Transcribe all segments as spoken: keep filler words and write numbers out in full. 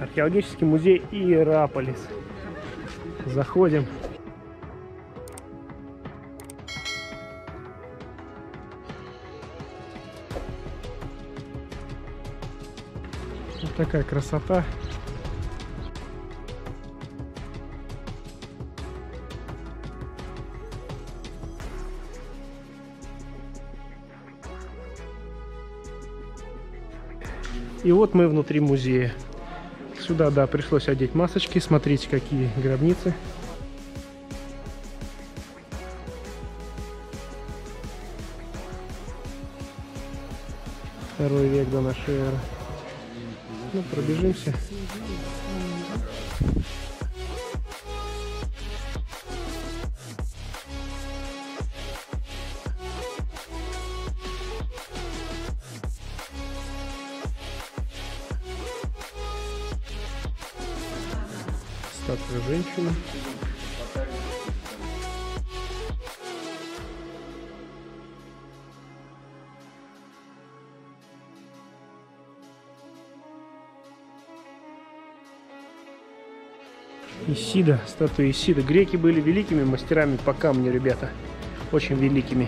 Археологический музей Иераполис. Заходим. Вот такая красота. И вот мы внутри музея. Сюда, да, пришлось одеть масочки. Смотрите, какие гробницы. Второй век до нашей эры. Ну, пробежимся. Статуя женщины. Исида, статуя Исиды. Греки были великими мастерами по камню, ребята. Очень великими.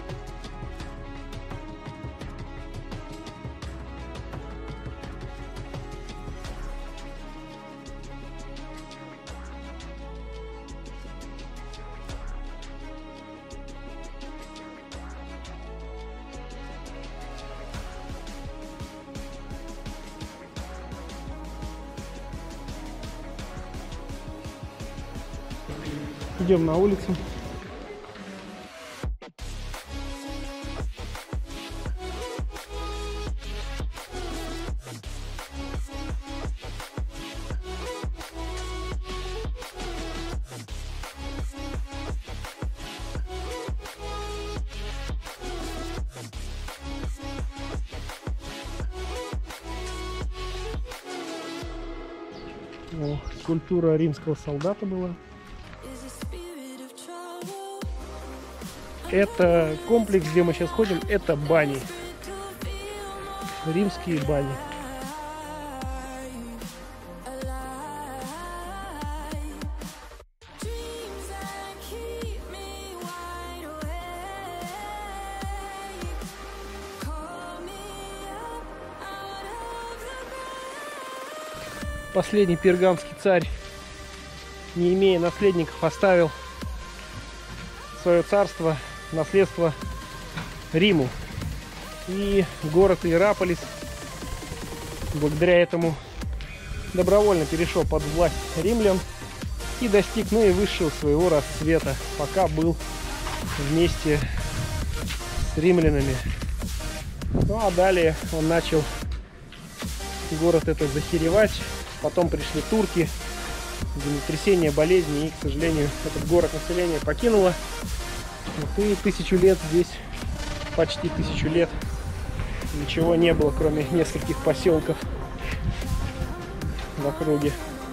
Идем на улицу. О, скульптура римского солдата была. Это комплекс, где мы сейчас ходим, это бани. Римские бани. Последний пергамский царь, не имея наследников, оставил свое царство, наследство Риму. И город Иераполис благодаря этому добровольно перешел под власть римлян и достиг наивысшего своего расцвета, пока был вместе с римлянами. Ну а далее он начал город этот захеревать, потом пришли турки, землетрясение, болезни, и, к сожалению, этот город население покинуло. И тысячу лет здесь, почти тысячу лет, ничего не было, кроме нескольких поселков в округе.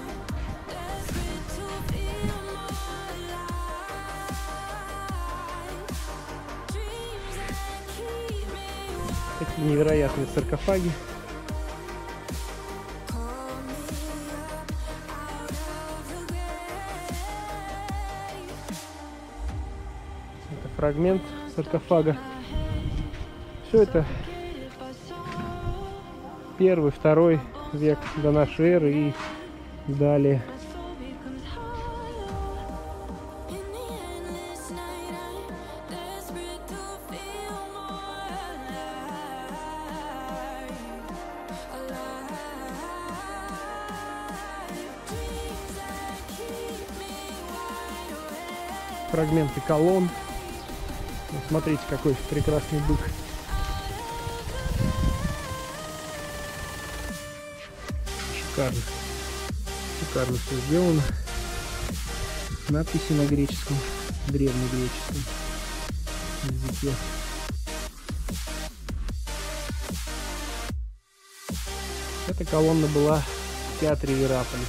Такие невероятные саркофаги. Фрагмент саркофага. Все это первый, второй век до нашей эры и далее. Фрагменты колонн. Смотрите, какой прекрасный бык. Шикарно. Шикарно все сделано. Надписи на греческом, древнегреческом языке. Эта колонна была в театре Иераполис.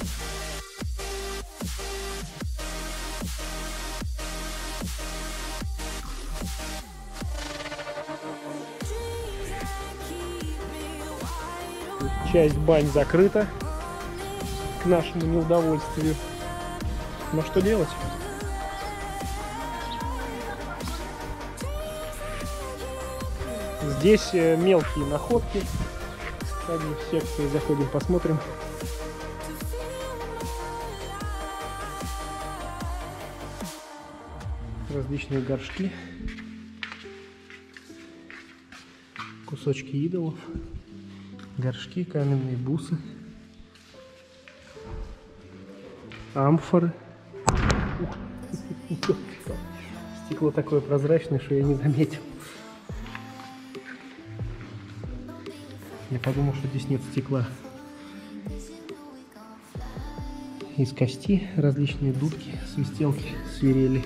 Часть бань закрыта. к нашему неудовольствию. Но что делать? Здесь мелкие находки. Сходим в секцию, заходим, посмотрим. Различные горшки. Кусочки идолов. Горшки, каменные бусы. Амфоры. Стекло такое прозрачное, что я не заметил. Я подумал, что здесь нет стекла. Из кости различные дудки, свистелки, свирели.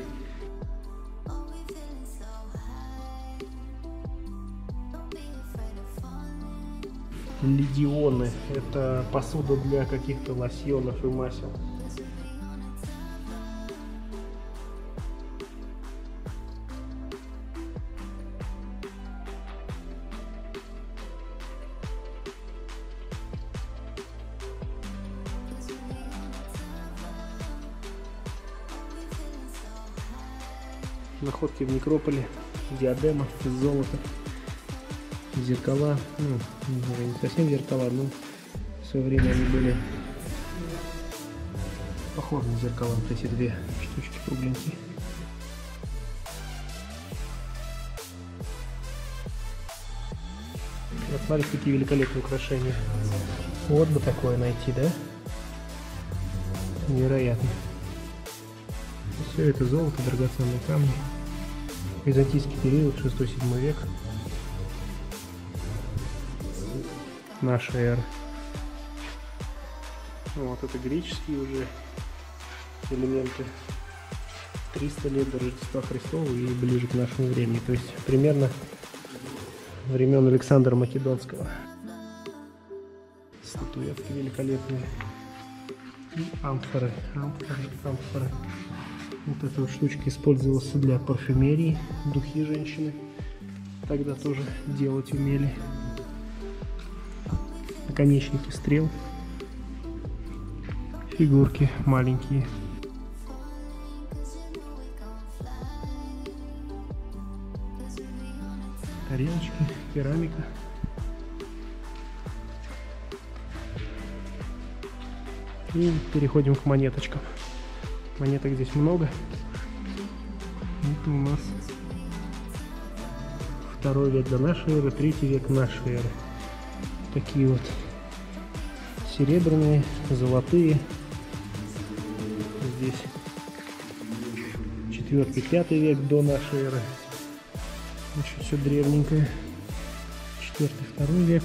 Ледионы. Это посуда для каких-то лосьонов и масел. Находки в некрополе, диадема из золота, зеркала, ну, не совсем зеркала, но в свое время они были похожи на зеркала, вот эти две штучки кругленькие. Вот смотрите, какие великолепные украшения. Вот бы такое найти, да? Невероятно. Все это золото, драгоценные камни. Византийский период, шестой-седьмой век. Наша эра. Вот это греческие уже элементы. триста лет до Рождества Христова и ближе к нашему времени. То есть примерно времен Александра Македонского. Статуэтки великолепные. И амфоры, амфоры, амфоры. Вот эта вот штучка использовалась для парфюмерии. Духи женщины тогда тоже делать умели. Наконечники стрел. Фигурки маленькие. Тарелочки, керамика. И переходим к монеточкам. Монеток здесь много. Это у нас второй век до нашей эры, третий век нашей эры. Такие вот серебряные, золотые. Здесь четвёртый, пятый век до нашей эры. Еще все древненькое. Четвертый, второй век.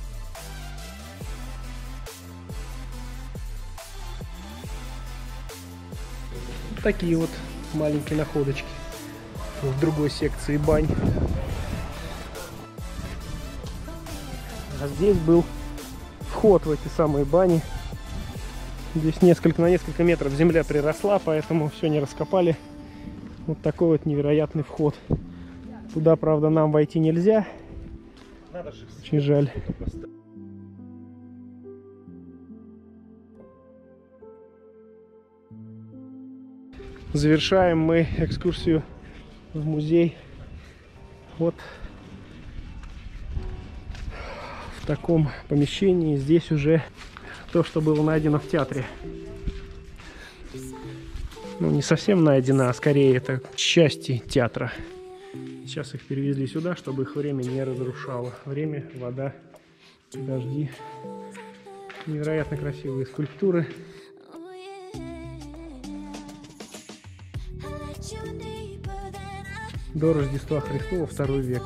Такие вот маленькие находочки в другой секции бань. А здесь был вход в эти самые бани. Здесь несколько, на несколько метров земля приросла, поэтому все не раскопали. Вот такой вот невероятный вход. Туда, правда, нам войти нельзя. Очень жаль. Завершаем мы экскурсию в музей вот в таком помещении. Здесь уже то, что было найдено в театре. Ну, не совсем найдено, а скорее это части театра. Сейчас их перевезли сюда, чтобы их время не разрушало. Время, вода, дожди. Невероятно красивые скульптуры. До Рождества Христова, второй век.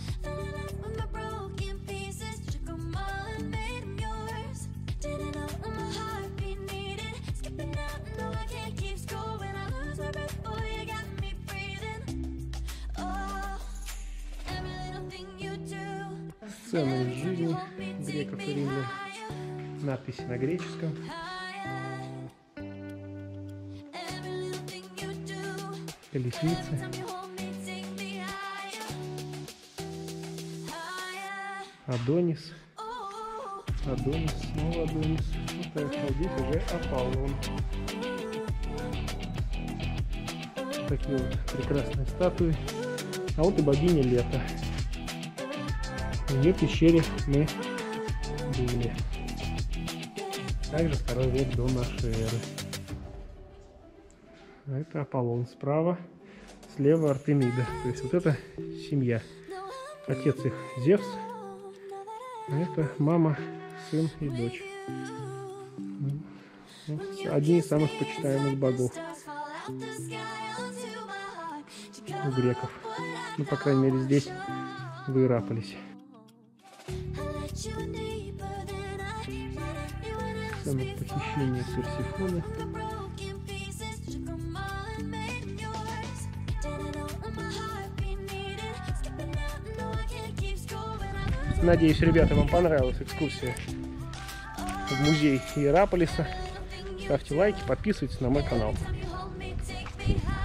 Сцены из жизни греков и римлян. Надписи на греческом. Колесницы. Адонис. Адонис, снова Адонис. Вот здесь уже Аполлон. Такие вот прекрасные статуи. А вот и богиня Лето. В ее пещере мы были. Также второй век до нашей эры. А это Аполлон справа, слева Артемида. То есть вот это семья. Отец их Зевс. А это мама, сын и дочь. Ну, одни из самых почитаемых богов у греков. Ну, по крайней мере, здесь в Иераполисе. Сцена похищения Персефоны. Надеюсь, ребята, вам понравилась экскурсия в музей Иераполиса. Ставьте лайки, подписывайтесь на мой канал.